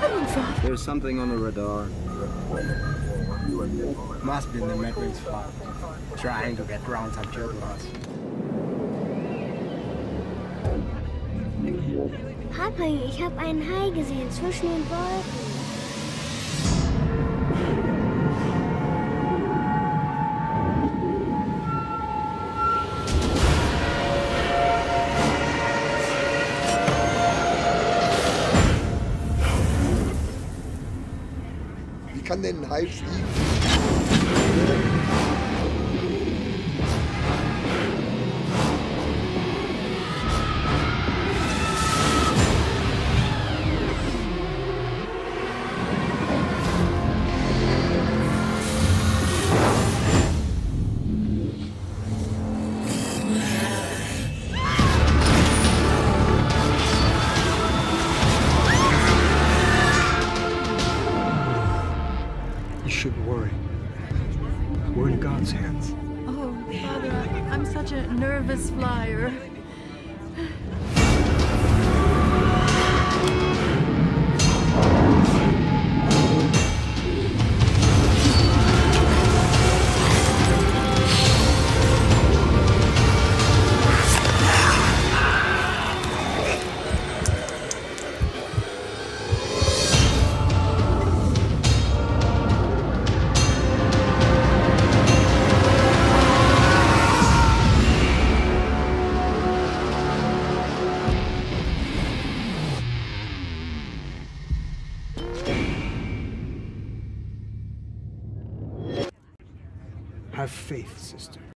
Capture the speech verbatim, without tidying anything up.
coming from? There's something on the radar. Must be in the Medway's farm, trying to get around some turbulence. Papa, ich habe einen Hai gesehen zwischen den Wolken. Wie kann denn ein Hai fliegen? You shouldn't worry. We're in God's hands. Oh, Father, I'm such a nervous flyer. Have faith, sister.